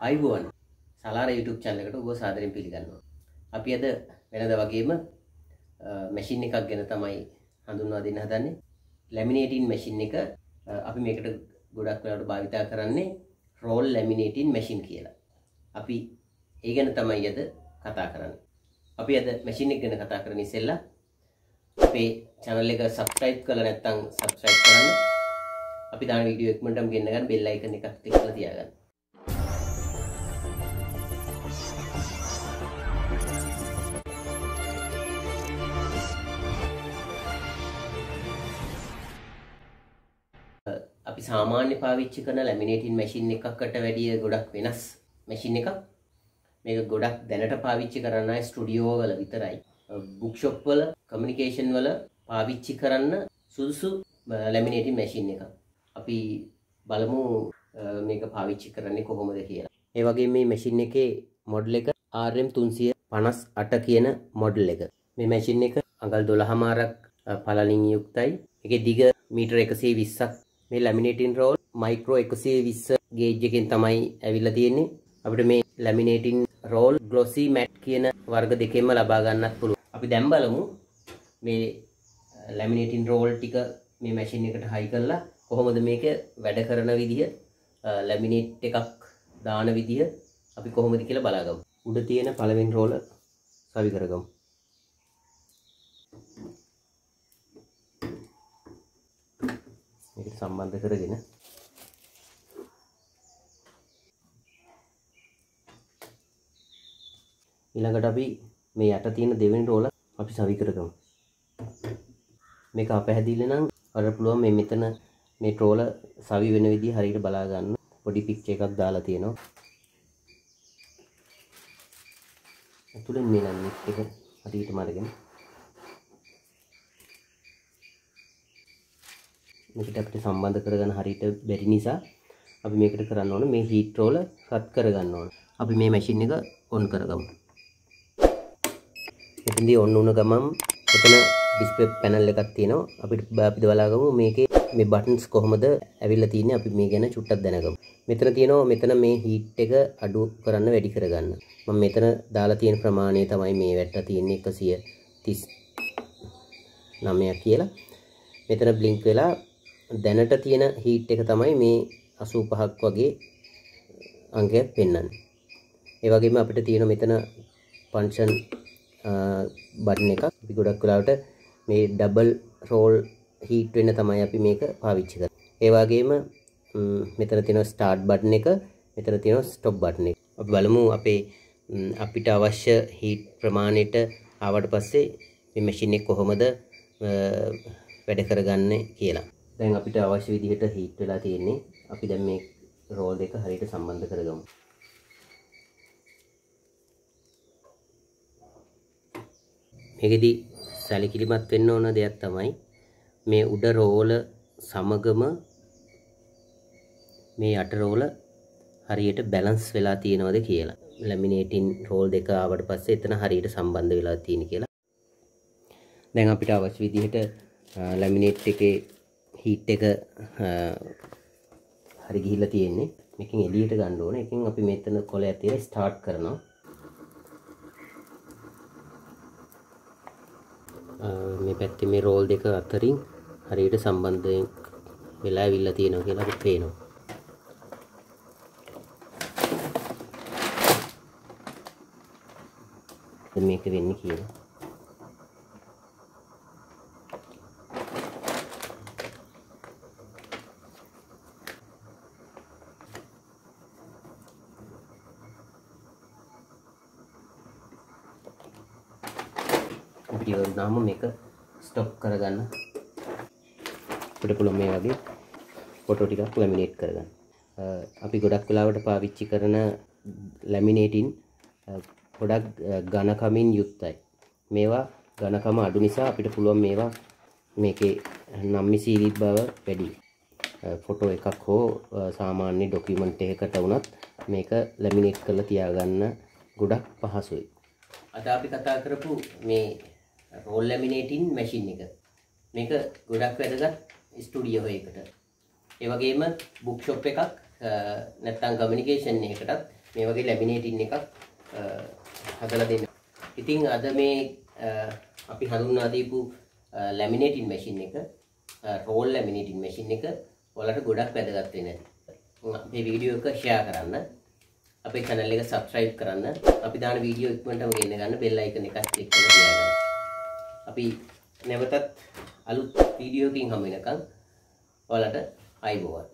අයිබෝන් සලාර YouTube channel එකට ඔබ සාදරයෙන් පිළිගන්නවා. අපි අද වෙනද වගේම මැෂින් එකක් ගැන තමයි හඳුන්වා දෙන්න හදන්නේ. ලැමිනේටින් මැෂින් එක අපි මේකට ගොඩක් වෙලාවට භාවිතා කරන්නේ roll laminating machine කියලා. අපි ඒ ගැන තමයි අද කතා කරන්නේ. අපි අද මැෂින් එක ගැන කතා කරන්න ඉස්සෙල්ලා අපේ channel එක subscribe කරලා නැත්නම් subscribe කරන්න. අපි දාන වීඩියෝ එකමඩම ගෙන්න ගන්න bell icon එකක් ක්ලික් කරලා තියාගන්න. අපි සාමාන්‍ය පාවිච්චි කරන ලැමිනේටින් මැෂින් එකකට වැඩිය ගොඩක් වෙනස් මැෂින් එකක්. මේක ගොඩක් දැනට පාවිච්චි කරන අය ස්ටුඩියෝ වල විතරයි. බුක් ෂොප් වල කමියුනිකේෂන් වල පාවිච්චි කරන්න සුදුසු ලැමිනේටින් මැෂින් එකක්. අපි බලමු මේක පාවිච්චි කරන්නේ කොහොමද කියලා. ඒ වගේම මේ මැෂින් එකේ මොඩල් එක RM358 කියන මොඩල් එක. මේ මැෂින් එක අඟල් 12මාරක් පළලින් යුක්තයි. ඒකේ දිග මීටර 120ක්. මේ ලැමිනේටින් රෝල් මයික්‍රෝ 120 ගේජ් එකෙන් තමයි ඇවිල්ලා තියෙන්නේ. අපිට මේ ලැමිනේටින් රෝල් ග්ලොසි මැට් කියන වර්ග දෙකෙන්ම ලබා ගන්නත් පුළුවන්. අපි දැන් බලමු මේ ලැමිනේටින් රෝල් ටික මේ මැෂින් එකට හයි කරලා කොහොමද මේක වැඩ කරන විදිහ, ලැමිනේට් එකක් දාන විදිහ අපි කොහොමද කියලා බලාගමු. උඩ තියෙන පළවෙනි රෝල සවි කරගමු. මේක සම්බන්ධ කරගෙන ඊළඟට අපි මේ යට තියෙන දෙවෙනි රෝල අපි සවි කරගමු. මේක අපැහැදිලි නම් ඔයාලට පුළුවන් මේ මෙතන මේ රෝල සවි වෙන විදිහ හරියට බලා ගන්න. පොඩි පික්චර් එකක් දාලා තියෙනවා. අතුලෙන් මේ නම් එක හරියටම අරගෙන මේකට අපිට සම්බන්ධ කරගන්න හරියට බැරි නිසා අපි මේකට කරන්න ඕන මේ හීට් රෝල රත් කරගන්න ඕන. අපි මේ මැෂින් එක ඔන් කරගමු. මෙතනදී ඔන් වුණ ගමන් එතන ඩිස්ප්ලේ පැනල් එකක් තියෙනවා. අපිට බලාගමු මේකේ මේ බටන්ස් කොහොමද ඇවිල්ලා තියෙන්නේ. අපි මේ ගැන චුට්ටක් දැනගමු. මෙතන තියෙනවා මෙතන මේ හීට් එක අඩු කරන්න වැඩි කරගන්න. මම මෙතන දාලා තියෙන ප්‍රමාණය තමයි මේ වැටලා තියෙන්නේ 139 කියලා. මෙතන බ්ලින්ක් වෙලා දැනට තියෙන හීට් එක තමයි මේ 85ක් වගේ අංකයක් පෙන්වන්නේ. ඒ වගේම අපිට තියෙන මෙතන ෆන්ක්ෂන් බටන් එකක්. අපි ගොඩක් වෙලාවට මේ ඩබල් රෝල් හීට් වෙන්න තමයි අපි මේක පාවිච්චි කරන්නේ. ඒ වගේම මෙතන තියෙන ස්ටාර්ට් බටන් එක, මෙතන තියෙන ස්ටොප් බටන් එක. අපි බලමු අපිට අවශ්‍ය හීට් ප්‍රමාණයට ආවට පස්සේ මේ මැෂින් එක කොහොමද වැඩ කරගන්නේ කියලා. දැන් අපිට අවශ්‍ය විදිහට හීට් වෙලා තියෙන්නේ. අපි දැන් මේ රෝල් දෙක හරියට සම්බන්ධ කරගමු. මේකෙදි සැලකිලිමත් වෙන්න ඕන දෙයක් තමයි මේ උඩ රෝල සමගම මේ යට රෝල හරියට බැලන්ස් වෙලා තියෙනවද කියලා. ලැමිනේටින් රෝල් දෙක ආවට පස්සේ එතන හරියට සම්බන්ධ වෙලා තියෙන කියලා. දැන් අපිට අවශ්‍ය විදිහට ලැමිනේට් එකේ හීට් එක හරි ගිහිල්ලා තියෙන්නේ. මේකෙන් එළියට ගන්න ඕනේ. එකෙන් අපි මෙතන කොලයක් තියලා ස්ටාර්ට් කරනවා. මේ පැත්තේ මේ රෝල් දෙක අතරින් හරියට සම්බන්ධයෙන් වෙලා ඇවිල්ලා තියෙනවා කියලා අපිට පේනවා. දැන් මේක වෙන්නේ කියලා. අපිට ඉවරනම මේක ස්ටොප් කරගන්න. අපිට පුළුවන් මේ වගේ ෆොටෝ ටිකක් ලැමිනේට් කරගන්න. අපි ගොඩක් වෙලාවට පාවිච්චි කරන ලැමිනේටින් ගොඩක් ඝනකමින් යුක්තයි. මේවා ඝනකම අඩු නිසා අපිට පුළුවන් මේවා මේකේ නම්මිසීලී බව වැඩි. ෆොටෝ එකක් හෝ සාමාන්‍ය ඩොකියුමන්ට් එකකට වුණත් මේක ලැමිනේට් කරලා තියාගන්න ගොඩක් පහසුයි. අද අපි කතා කරපු මේ රෝල් ලැමිනේටින් මැෂින් එක. මේක ගොඩක් වැදගත් ස්ටුඩියෝ එකකට. ඒ වගේම බුක් ෂොප් එකක් නැත්නම් කමියුනිකේෂන් එකකටත් මේ වගේ ලැමිනේටින් එකක් හදලා දෙන්න. ඉතින් අද මේ අපි හඳුන්වා දීපු ලැමිනේටින් මැෂින් එක රෝල් ලැමිනේටින් මැෂින් එක ඔයාලට ගොඩක් වැදගත් වෙන්නේ. මේ වීඩියෝ එක ෂෙයා කරන්න. අපේ channel එක subscribe කරන්න. අපි දාන වීඩියෝ ඉක්මනටම ගෙන්න ගන්න bell icon එකත් click කරලා තියාගන්න. අපි නැවතත් අලුත් වීඩියෝ එකකින් හමු වෙනකන් ඔයාලට ආයුබෝවන්.